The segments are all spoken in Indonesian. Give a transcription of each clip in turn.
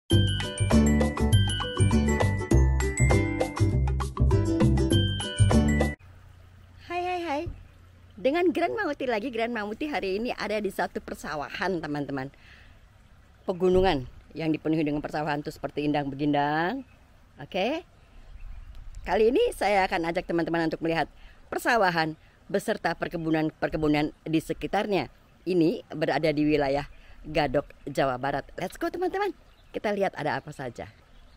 Hai hai hai. Dengan Grandma Muti lagi. Grandma Muti hari ini ada di satu persawahan, teman-teman. Pegunungan yang dipenuhi dengan persawahan tuh seperti indang begindang. Oke. Kali ini saya akan ajak teman-teman untuk melihat persawahan beserta perkebunan-perkebunan di sekitarnya. Ini berada di wilayah Gadok, Jawa Barat. Let's go, teman-teman. Kita lihat ada apa saja.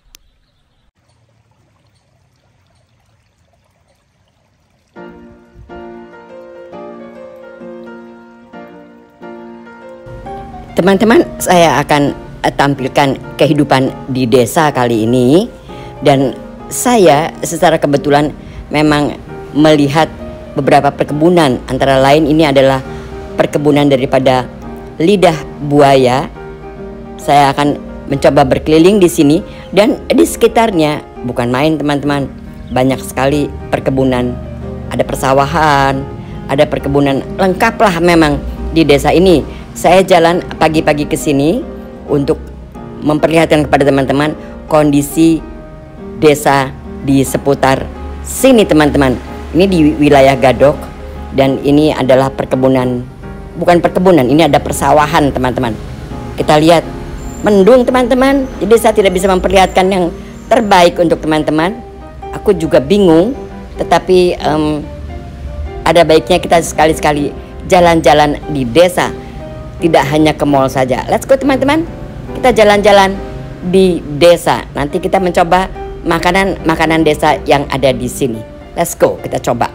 Teman-teman, saya akan tampilkan kehidupan di desa kali ini. Dan saya secara kebetulan memang melihat beberapa perkebunan. Antara lain ini adalah perkebunan daripada lidah buaya. Saya akan mencoba berkeliling di sini dan di sekitarnya. Bukan main, teman-teman. Banyak sekali perkebunan. Ada persawahan, ada perkebunan, lengkaplah memang di desa ini. Saya jalan pagi-pagi ke sini untuk memperlihatkan kepada teman-teman kondisi desa di seputar sini, teman-teman. Ini di wilayah Gadok dan ini adalah perkebunan, bukan perkebunan, ini ada persawahan, teman-teman. Kita lihat mendung, teman-teman. Jadi saya tidak bisa memperlihatkan yang terbaik untuk teman-teman. Aku juga bingung, tetapi ada baiknya kita sekali-sekali jalan-jalan di desa. Tidak hanya ke mall saja. Let's go, teman-teman. Kita jalan-jalan di desa. Nanti kita mencoba makanan-makanan desa yang ada di sini. Let's go, kita coba.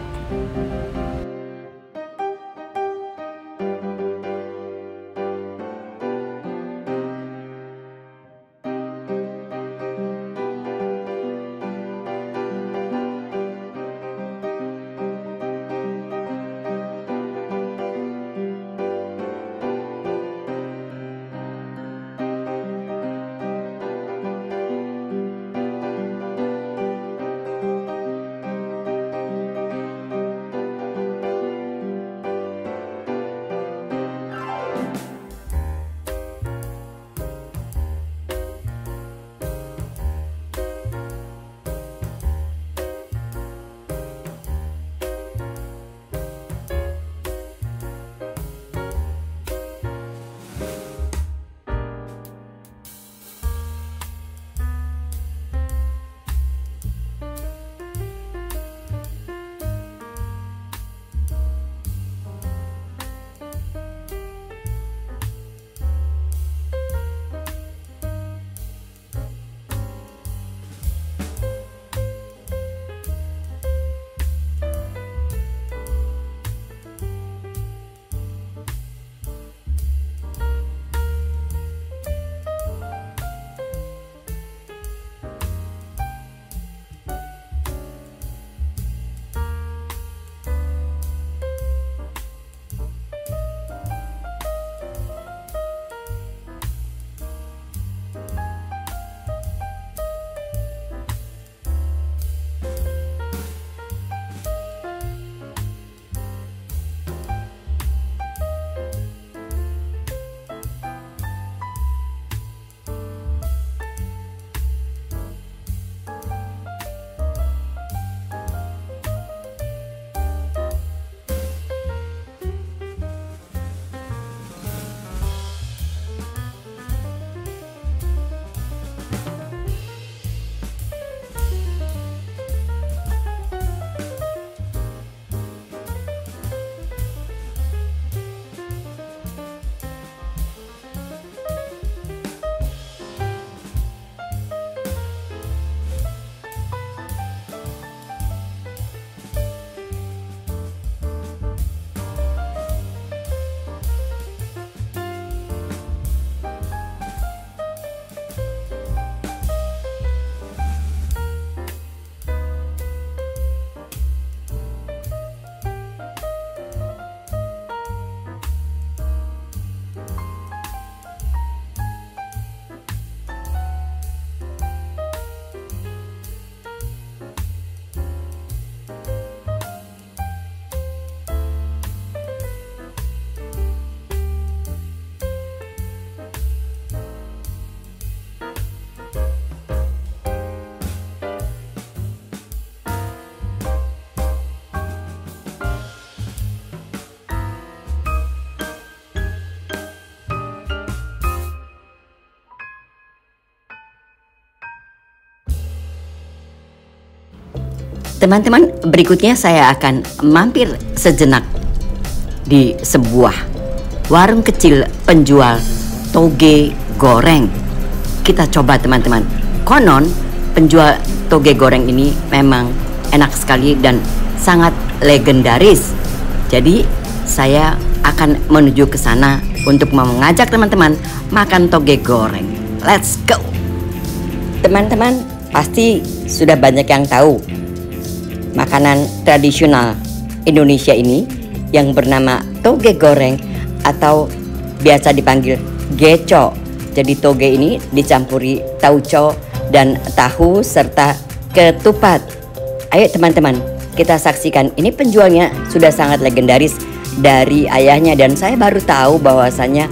Teman-teman, berikutnya saya akan mampir sejenak di sebuah warung kecil penjual toge goreng. Kita coba teman-teman. Konon penjual toge goreng ini memang enak sekali dan sangat legendaris. Jadi saya akan menuju ke sana untuk mengajak teman-teman makan toge goreng. Let's go. Teman-teman pasti sudah banyak yang tahu makanan tradisional Indonesia ini yang bernama toge goreng atau biasa dipanggil geco. Jadi toge ini dicampuri tauco dan tahu serta ketupat. Ayo teman-teman, kita saksikan. Ini penjualnya sudah sangat legendaris dari ayahnya dan saya baru tahu bahwasanya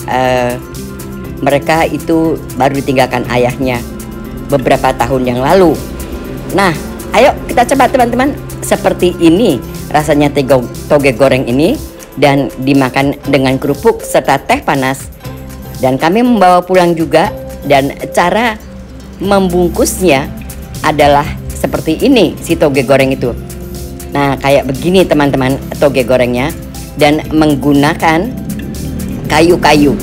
mereka itu baru ditinggalkan ayahnya beberapa tahun yang lalu. Nah, ayo kita coba teman-teman. Seperti ini rasanya toge goreng ini dan dimakan dengan kerupuk serta teh panas. Dan kami membawa pulang juga dan cara membungkusnya adalah seperti ini si toge goreng itu. Nah, kayak begini teman-teman toge gorengnya dan menggunakan kayu-kayu.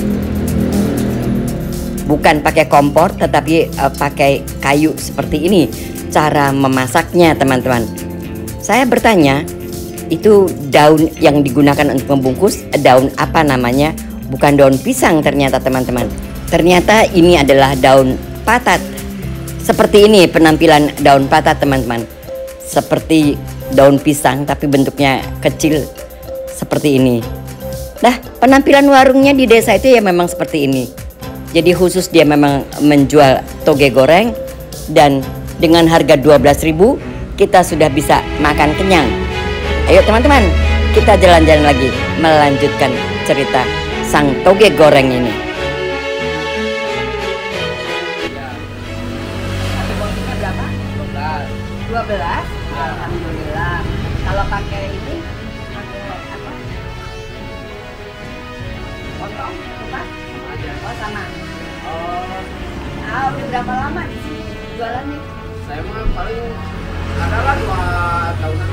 Bukan pakai kompor tetapi pakai kayu seperti ini cara memasaknya teman-teman. Saya bertanya, itu daun yang digunakan untuk membungkus daun apa namanya? Bukan daun pisang ternyata teman-teman. Ternyata ini adalah daun patat. Seperti ini penampilan daun patat teman-teman. Seperti daun pisang tapi bentuknya kecil seperti ini. Nah, penampilan warungnya di desa itu ya memang seperti ini. Jadi khusus dia memang menjual toge goreng dan dengan harga 12.000 kita sudah bisa makan kenyang. Ayo teman-teman, kita jalan-jalan lagi melanjutkan cerita sang toge goreng ini. Harganya berapa? 12. Alhamdulillah. Kalau pakai ini pakai apa? Potong, kupas? Oh sama. Udah berapa lama di sini jualannya? Saya mah paling adalah 2 tahunan.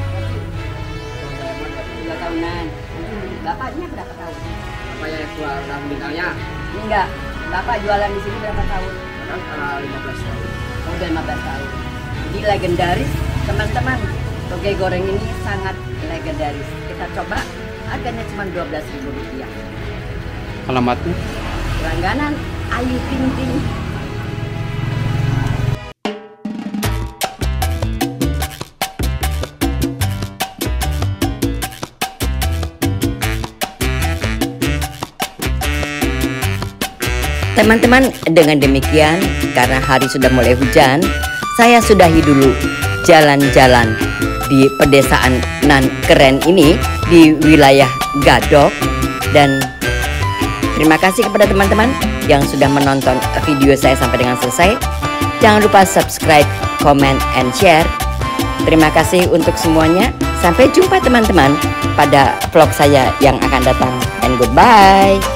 2 tahunan. Bapaknya berapa tahun? Apa ya udah meninggalnya? Enggak. Bapak jualan di sini berapa tahun? Kadang 15 tahun. Udah 15 tahun. Jadi legendaris teman-teman. Toge goreng ini sangat legendaris. Kita coba, harganya cuma Rp12.000. Alamatnya? Langganan Ayu Ting Ting. Teman-teman, dengan demikian karena hari sudah mulai hujan, saya sudahi dulu jalan-jalan di pedesaan nan keren ini di wilayah Gadok. Dan terima kasih kepada teman-teman yang sudah menonton video saya sampai dengan selesai. Jangan lupa subscribe, comment, and share. Terima kasih untuk semuanya. Sampai jumpa teman-teman pada vlog saya yang akan datang. And goodbye.